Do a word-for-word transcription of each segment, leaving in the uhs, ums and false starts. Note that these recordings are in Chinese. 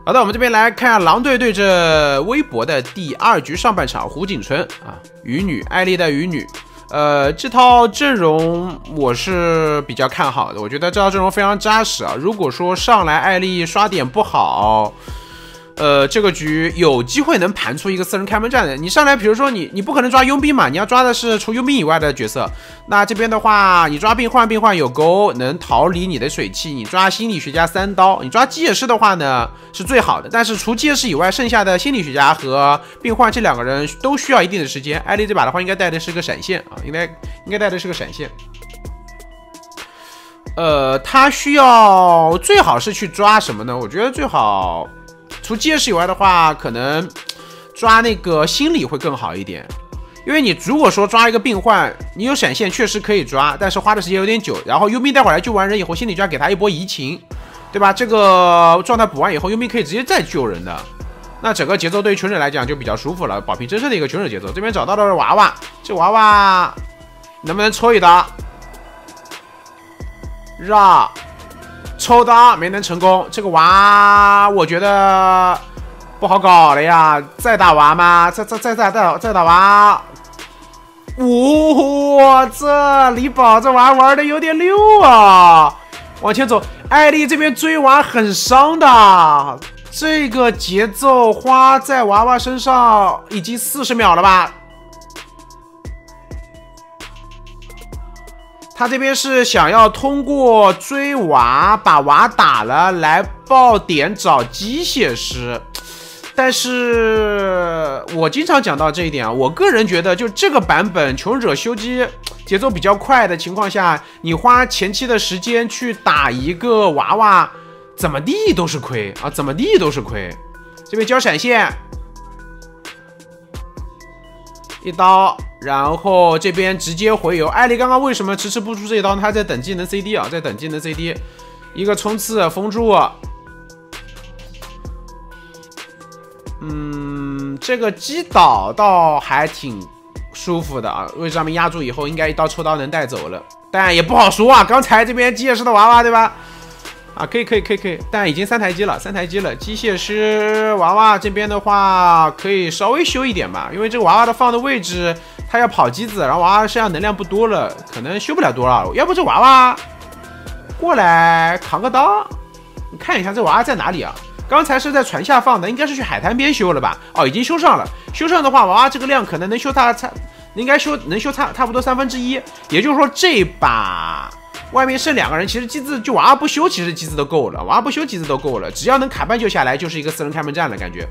好的，我们这边来看狼队对阵微博的第二局上半场，胡景春啊，鱼女，艾丽的鱼女。呃，这套阵容我是比较看好的，我觉得这套阵容非常扎实啊。如果说上来艾丽刷点不好，呃，这个局有机会能盘出一个四人开门战的。你上来，比如说你你不可能抓佣兵嘛，你要抓的是除佣兵以外的角色。那这边的话，你抓病患，病患有钩能逃离你的水汽；你抓心理学家三刀，你抓机械师的话呢是最好的。但是除机械师以外，剩下的心理学家和病患这两个人都需要一定的时间。艾丽这把的话，应该带的是个闪现啊，应该应该带的是个闪现。呃，他需要最好是去抓什么呢？我觉得最好。除机械师以外的话，可能抓那个心理会更好一点，因为你如果说抓一个病患，你有闪现确实可以抓，但是花的时间有点久。然后佣兵待会儿来救完人以后，心理就要给他一波移情，对吧？这个状态补完以后，佣兵可以直接再救人的，那整个节奏对于群者来讲就比较舒服了，保平真正的一个群者节奏。这边找到的是娃娃，这娃娃能不能抽一刀？让。抽刀没能成功，这个娃我觉得不好搞了呀！再打娃吗？再再再再再再打娃！哇、哦，这李宝这娃玩的有点溜啊！往前走，艾丽这边追娃很伤的，这个节奏花在娃娃身上已经四十秒了吧？他这边是想要通过追娃把娃打了来爆点找机械师，但是我经常讲到这一点啊，我个人觉得就这个版本求生者修机节奏比较快的情况下，你花前期的时间去打一个娃娃，怎么地都是亏啊，怎么地都是亏。这边交闪现，一刀。然后这边直接回游，艾丽刚刚为什么迟迟不出这一刀呢？他在等技能 C D 啊，在等技能 C D， 一个冲刺封住。嗯，这个击倒倒还挺舒服的啊，位置上面压住以后，应该一刀抽刀能带走了，但也不好说啊。刚才这边机械师的娃娃对吧？啊，可以可以可以可以，但已经三台机了，三台机了。机械师娃娃这边的话，可以稍微修一点吧，因为这个娃娃的放的位置，他要跑机子，然后娃娃身上能量不多了，可能修不了多少。要不这娃娃过来扛个刀，你看一下这娃娃在哪里啊？刚才是在船下放的，应该是去海滩边修了吧？哦，已经修上了。修上的话，娃娃这个量可能能修它差，应该修能修差差不多三分之一。也就是说，这把。外面剩两个人，其实机子就娃娃不修，其实机子都够了，娃娃不修机子都够了，只要能卡半救下来，就是一个四人开门战了，感觉。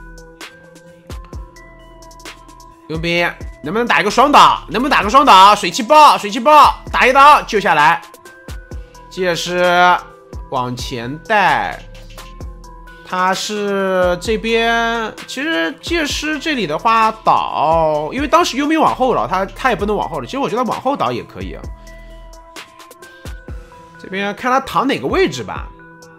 佣兵能不能打一个双打？能不能打个双打？水气爆，水气爆，打一刀救下来。机械师往前带，他是这边，其实机械师这里的话倒，因为当时佣兵往后了，他他也不能往后了，其实我觉得往后倒也可以啊。这边看他躺哪个位置吧。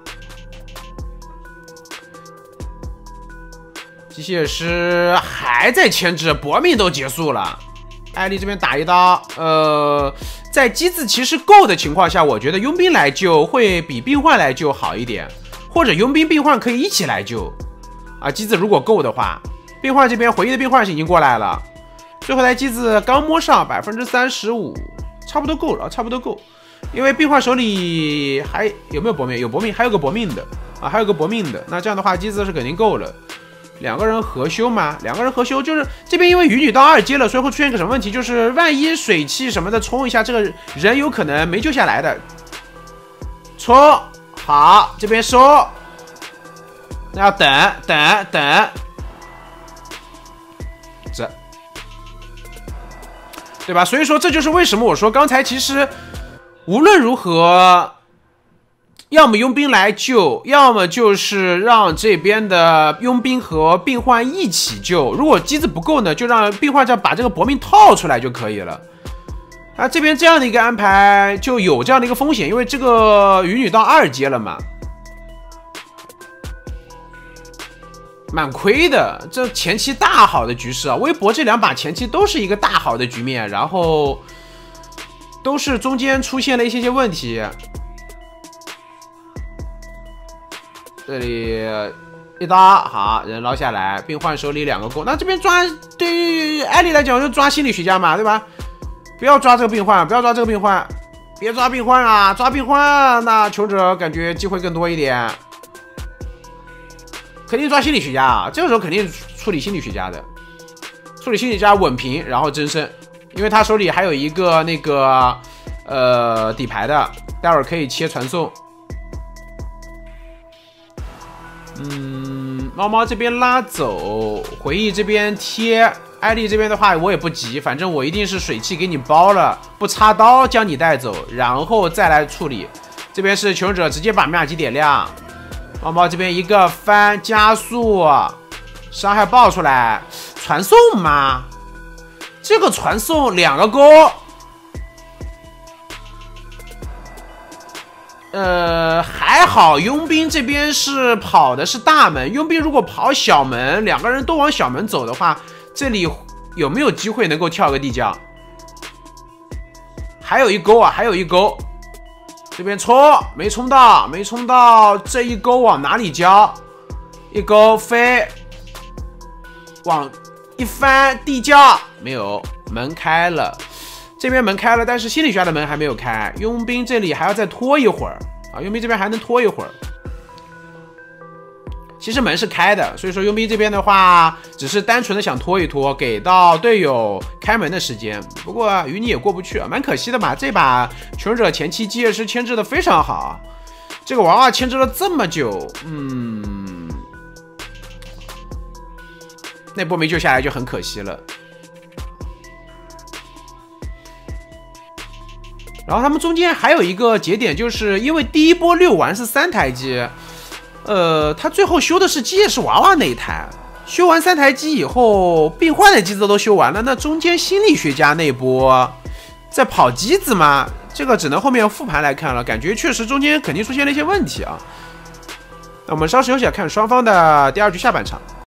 机械师还在牵制，搏命都结束了。艾丽这边打一刀，呃，在机子其实够的情况下，我觉得佣兵来救会比病患来救好一点，或者佣兵病患可以一起来救。啊，机子如果够的话，病患这边回忆的病患是已经过来了，最后台机子刚摸上百分之三十五，差不多够了，差不多够。因为病患手里还有没有搏命？有搏命，还有个搏命的啊，还有个搏命的。那这样的话，机子是肯定够了。两个人合修吗？两个人合修就是这边因为鱼女到二阶了，所以会出现一个什么问题？就是万一水汽什么的冲一下，这个人有可能没救下来的。冲好，这边收，那要等等等，这对吧？所以说这就是为什么我说刚才其实。无论如何，要么佣兵来救，要么就是让这边的佣兵和病患一起救。如果机子不够呢，就让病患这把这个搏命套出来就可以了。啊，这边这样的一个安排就有这样的一个风险，因为这个鱼女到二阶了嘛，蛮亏的。这前期大好的局势啊，微博这两把前期都是一个大好的局面，然后。都是中间出现了一些些问题，这里一刀好，人捞下来，病患手里两个勾。那这边抓对于艾莉来讲就抓心理学家嘛，对吧？不要抓这个病患，不要抓这个病患，别抓病患啊！抓病患，那求者感觉机会更多一点。肯定抓心理学家啊，这个时候肯定处理心理学家的，处理心理学家稳平，然后真胜，因为他手里还有一个那个呃底牌的，待会儿可以切传送。嗯，猫猫这边拉走，回忆这边贴，艾莉这边的话我也不急，反正我一定是水汽给你包了，不插刀将你带走，然后再来处理。这边是求生者直接把米亚基点亮，猫猫这边一个翻加速，伤害爆出来，传送吗？这个传送两个勾。呃，还好佣兵这边是跑的是大门，佣兵如果跑小门，两个人都往小门走的话，这里有没有机会能够跳个地窖？还有一勾啊，还有一勾，这边冲没冲到，没冲到，这一勾往哪里交？一勾飞，往一翻地窖没有，门开了。这边门开了，但是心理学家的门还没有开，佣兵这里还要再拖一会儿啊！佣兵这边还能拖一会儿。其实门是开的，所以说佣兵这边的话，只是单纯的想拖一拖，给到队友开门的时间。不过鱼你也过不去啊，蛮可惜的嘛。这把求生者前期基业师牵制的非常好，这个娃娃牵制了这么久，嗯，那波没救下来就很可惜了。然后他们中间还有一个节点，就是因为第一波六完是三台机，呃，他最后修的是机械式娃娃那一台，修完三台机以后，病患的机子都修完了，那中间心理学家那波在跑机子吗？这个只能后面复盘来看了，感觉确实中间肯定出现了一些问题啊。那我们稍事休息，看双方的第二局下半场。